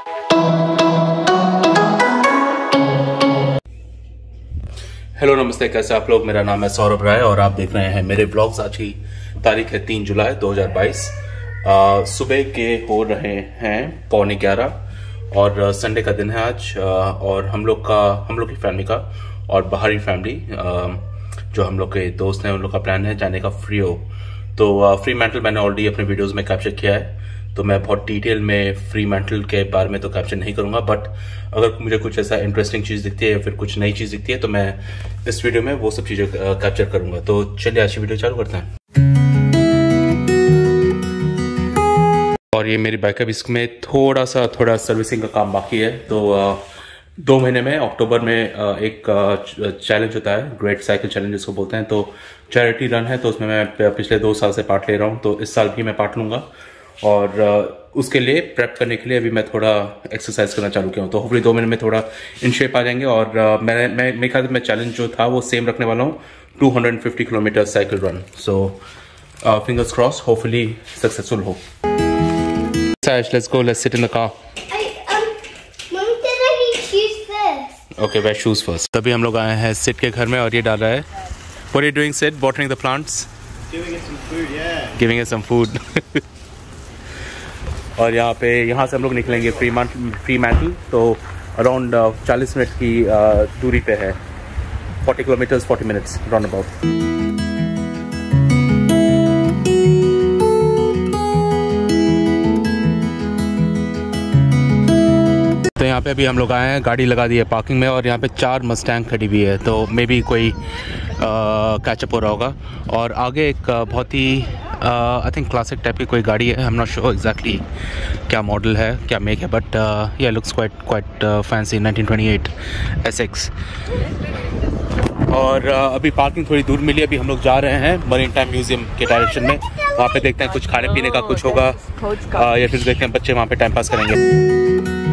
Hello नमस्ते, कैसे आप लोग। मेरा नाम है सौरभ राय और आप देख रहे हैं मेरे ब्लॉग्स। आज की तारीख है 3 जुलाई 2022। सुबह के हो रहे हैं 11:15 और संडे का दिन है आज। और हम लोग की फैमिली का और बाहरी फैमिली जो हम लोग के दोस्त हैं उन लोग का प्लान है जाने का फ्रीओ। तो फ्री मेंटल मैंने ऑलरेडी अपने वीडियोस में कैप्चर किया है, तो मैं बहुत डिटेल में फ्री मेंटल के बारे में तो कैप्चर नहीं करूंगा, बट अगर मुझे कुछ ऐसा इंटरेस्टिंग चीज़ दिखती है या फिर कुछ नई चीज़ दिखती है तो मैं इस वीडियो में वो सब चीज़ें कैप्चर करूंगा। तो चलिए आज की वीडियो चालू करते हैं। और ये मेरी बाइक है, इसमें थोड़ा सर्विसिंग का काम बाकी है। तो 2 महीने में अक्टूबर में एक चैलेंज होता है, ग्रेट साइकिल चैलेंज जिसको बोलते हैं। तो चैरिटी रन है, तो उसमें मैं पिछले 2 साल से पार्ट ले रहा हूँ, तो इस साल भी मैं पार्ट लूंगा। और उसके लिए प्रेप करने के लिए अभी मैं थोड़ा एक्सरसाइज करना चालू किया हूँ, तो होपफुली 2 महीने में थोड़ा इन शेप आ जाएंगे। और मेरे ख्याल से मैं चैलेंज जो था वो सेम रखने वाला हूँ, 250 kilometre cycle run. So fingers cross, hopefully successful हो। Let's go, let's sit in the car. Mom, did I need shoes first? Okay, wear shoes first. तभी हम लोग आए हैं सिड के घर में और ये डाल रहा है। What are you doing, Sid? Watering the plants? Giving it some food, yeah. Giving it some food. और यहाँ से हम लोग निकलेंगे फ्री मेंटल। तो अराउंड 40 मिनट की दूरी पे है, 40 किलोमीटर्स 40 मिनट्स राउंड अबाउट। तो यहाँ पे अभी हम लोग आए हैं, गाड़ी लगा दी है पार्किंग में और यहाँ पे 4 मस्टैंग खड़ी हुई है, तो मे बी कोई कैचअप हो रहा होगा। और आगे एक बहुत ही आई थिंक क्लासिक टाइप की कोई गाड़ी है, I am not sure exactly क्या मॉडल है, क्या मेक है, बट या लुक्स क्वाइट फैंसी, 1928 SX। और अभी पार्किंग थोड़ी दूर मिली, अभी हम लोग जा रहे हैं मरीन टाइम म्यूजियम के डायरेक्शन में। वहाँ पे देखते हैं कुछ खाने पीने का कुछ होगा या फिर देखते हैं बच्चे वहाँ पे टाइम पास करेंगे।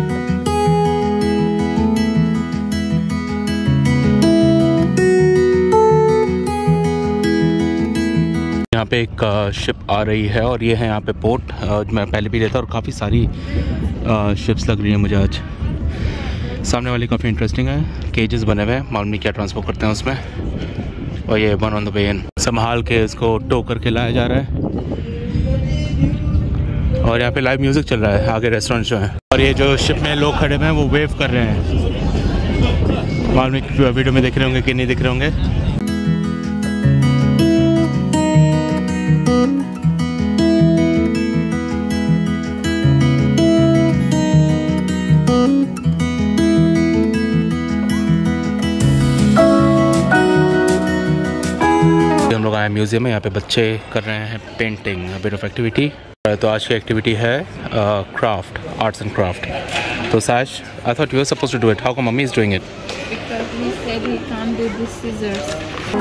यहाँ पे एक शिप आ रही है और ये है यहाँ पे पोर्ट। मैं पहले भी रहता और काफ़ी सारी शिप्स लग रही हैं मुझे आज। सामने वाली काफ़ी इंटरेस्टिंग है, केजेस बने हुए हैं, मालूम नहीं क्या ट्रांसपोर्ट करते हैं उसमें। और ये one on the way in, संभाल के इसको टो करके लाया जा रहा है। और यहाँ पे लाइव म्यूज़िक चल रहा है, आगे रेस्टोरेंट जो है। और ये जो शिप में लोग खड़े हुए हैं वो वेव कर रहे हैं, मालूम नहीं वीडियो में दिख रहे होंगे कि नहीं दिख रहे होंगे। हम लोग आए म्यूजियम में, यहाँ पे बच्चे कर रहे हैं पेंटिंग, बिट ऑफ एक्टिविटी। तो आज की एक्टिविटी है क्राफ्ट, आर्ट्स एंड क्राफ्ट। तो साश, I thought you were supposed to do it, how come mummy is doing it? Because he said he can't do the scissors.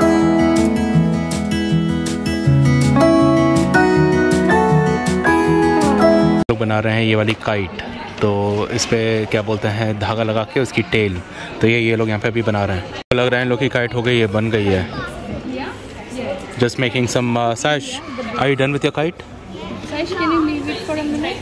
लोग बना रहे हैं ये वाली काइट, तो इस पे क्या बोलते हैं, धागा लगा के उसकी टेल। तो ये लोग यहाँ पे अभी बना रहे हैं। तो लग रहा है इन लोग की काइट हो गई है, बन गई है। Just making some Sash, are you done with your kite? Sash, can you leave it for a minute?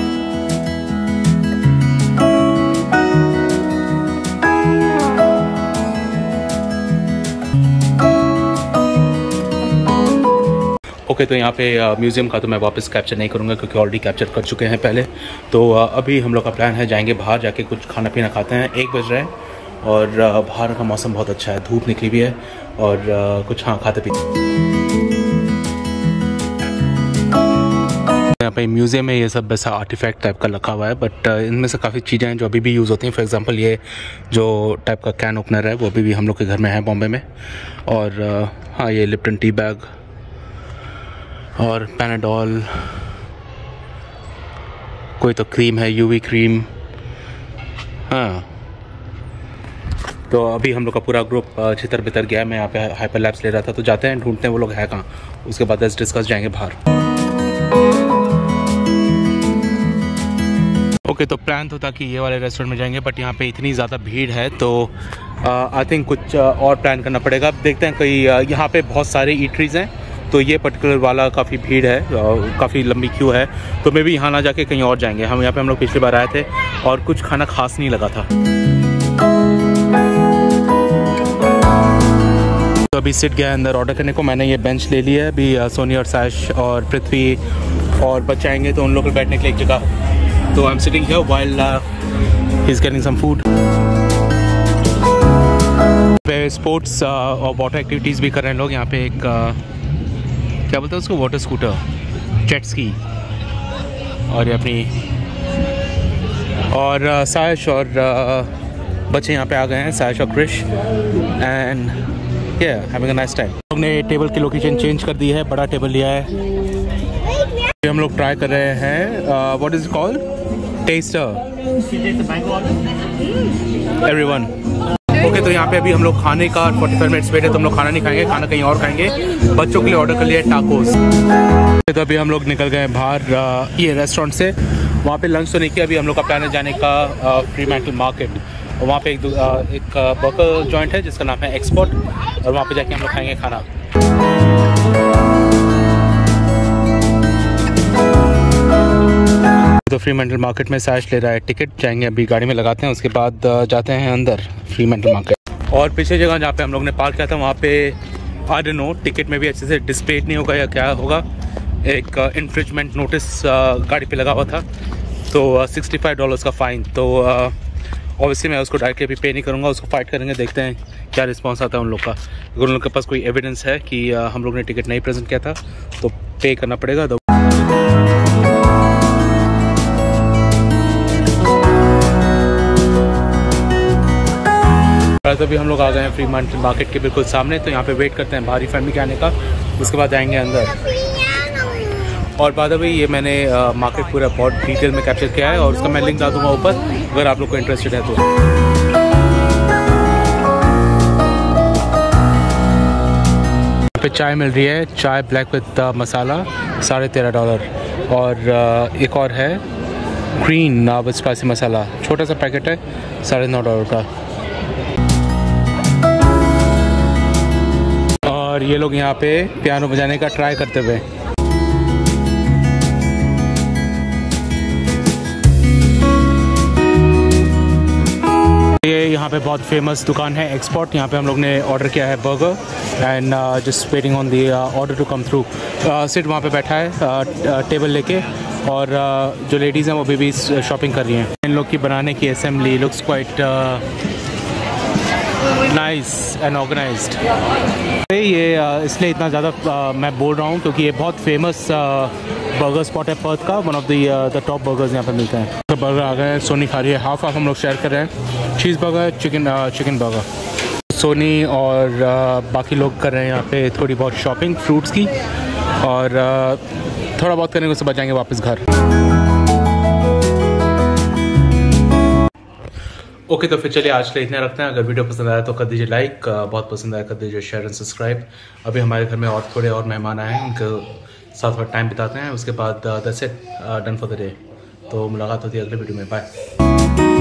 Okay, तो यहाँ पे म्यूज़ियम का तो मैं वापस कैप्चर नहीं करूँगा क्योंकि ऑलरेडी कैप्चर कर चुके हैं पहले। तो अभी हम लोग का प्लान है जाएंगे बाहर, जाके कुछ खाना पीना खाते हैं। 1 बज रहे हैं और बाहर का मौसम बहुत अच्छा है, धूप निकली हुई है और कुछ खाते पीते। यहाँ पे म्यूज़ियम में ये सब वैसा आर्टिफैक्ट टाइप का रखा हुआ है, बट इनमें से काफ़ी चीज़ें हैं जो अभी भी यूज़ होती हैं। फॉर एग्जांपल ये जो टाइप का कैन ओपनर है वो अभी भी हम लोग के घर में है बॉम्बे में। और हाँ, ये लिप्टन टी बैग और पैनाडोल, कोई तो क्रीम है, यूवी क्रीम। हाँ, तो अभी हम लोग का पूरा ग्रुप छितर बितर गया। मैं यहाँ पे हाइपर लैब्स ले रहा था, तो जाते हैं ढूंढते हैं वो लोग है कहाँ। उसके बाद डिस्कस जाएंगे बाहर। ओके, तो प्लान तो था कि ये वाले रेस्टोरेंट में जाएंगे, बट यहाँ पे इतनी ज़्यादा भीड़ है तो आई थिंक कुछ और प्लान करना पड़ेगा। अब देखते हैं, कई यहाँ पे बहुत सारे ईटरीज हैं तो ये पर्टिकुलर वाला काफ़ी भीड़ है, काफ़ी लंबी क्यू है, तो मे भी यहाँ ना जाके कहीं और जाएंगे। हम यहाँ पे हम लोग पिछली बार आए थे और कुछ खाना खास नहीं लगा था। तो अभी सिट गया अंदर ऑर्डर करने को। मैंने ये बेंच ले लिया है। अभी सोनी और साइश और पृथ्वी और बच्चे आएंगे तो उन लोग को बैठने के लिए एक जगह। तो I am sitting here while he is getting some food. पे स्पोर्ट्स और वाटर एक्टिविटीज़ भी कर रहे हैं लोग यहाँ पे। एक क्या बोलते हैं उसको, वाटर स्कूटर, जेट स्की, और ये अपनी और साइश और बच्चे यहाँ पे आ गए हैं, साइश और Krish, and having a nice time. लोग ने टेबल की लोकेशन चेंज कर दी है, बड़ा टेबल लिया है। हम लोग ट्राई कर रहे हैं what is called tester everyone. Okay, तो यहाँ पे अभी हम लोग खाने का 45 मिनट्स वेट है, तो हम लोग खाना नहीं खाएंगे, खाना कहीं और खाएंगे। बच्चों के लिए ऑर्डर कर लिया है टाकोस। तो अभी हम लोग निकल गए बाहर ये रेस्टोरेंट से। वहाँ पे लंच तो नहीं किया, अभी हम लोग का प्लान है जाने का फ्रीमैंटल मार्केट। और वहाँ पे एक बर्गर जॉइंट है जिसका नाम है एक्सपोर्ट, और वहाँ पे जाके हम लोग खाएंगे खाना। तो फ्रीमैंटल मार्केट में साइश ले रहा है टिकट, जाएंगे अभी गाड़ी में लगाते हैं, उसके बाद जाते हैं अंदर फ्रीमैंटल मार्केट। और पीछे जगह जहाँ पे हम लोग ने पार्क किया था वहाँ पे आई डोंट नो टिकट में भी अच्छे से डिस्प्ले नहीं होगा या क्या होगा, एक इन्फ्रिंजमेंट नोटिस गाड़ी पे लगा हुआ था, तो $65 का फ़ाइन। तो ऑब्वियसली मैं उसको डायरेक्टली अभी पे नहीं करूँगा, उसको फाइट करेंगे, देखते हैं क्या रिस्पॉन्स आता है उन लोग का। अगर उन लोग के पास कोई एविडेंस है कि हम लोग ने टिकट नहीं प्रेजेंट किया था तो पे करना पड़ेगा। तो अभी हम लोग आ गए हैं फ्रीमैंटल मार्केट के बिल्कुल सामने, तो यहाँ पे वेट करते हैं बाहरी फैमिली के आने का, उसके बाद आएंगे अंदर। और बाद में ये मैंने मार्केट पूरा बहुत डिटेल में कैप्चर किया है, और उसका मैं लिंक डाल दूँगा ऊपर अगर आप लोग को इंटरेस्टेड है तो। यहाँ पे चाय मिल रही है, चाय ब्लैक विद मसाला $13.5, और एक और है ग्रीन विद स्पाइसी मसाला, छोटा सा पैकेट है $9.5 का। और ये लोग यहाँ पे पियानो बजाने का ट्राई करते हुए। ये यहाँ पे बहुत फेमस दुकान है एक्सपोर्ट, यहाँ पे हम लोग ने ऑर्डर किया है burger, and just waiting on the order to come through. Sit वहाँ पे बैठा है टेबल लेके, और जो लेडीज़ हैं वो भी शॉपिंग कर रही हैं। इन लोग की बनाने की assembly looks quite nice and organised. ये इसलिए इतना ज़्यादा मैं बोल रहा हूँ क्योंकि ये बहुत फेमस बर्गर स्पॉट है पर्थ का, one of the top burgers यहाँ पे मिलते हैं। तो बर्गर आ गए हैं, सोनी खा रही है, हाफ हम लोग शेयर कर रहे हैं, cheese burger, chicken burger. Soni और बाकी लोग कर रहे हैं यहाँ पे थोड़ी बहुत शॉपिंग फ्रूट्स की, और थोड़ा बहुत करने को उसके बाद जाएंगे वापस घर। ओके, तो फिर चलिए आज के लिए इतना रखते हैं। अगर वीडियो पसंद आया तो कर दीजिए लाइक, बहुत पसंद आया कर दीजिए शेयर एंड सब्सक्राइब। अभी हमारे घर में और थोड़े और मेहमान आए हैं, उनके साथ थोड़ा टाइम बिताते हैं, उसके बाद that's it, done for the day. तो मुलाकात होती है अगले वीडियो में, बाय।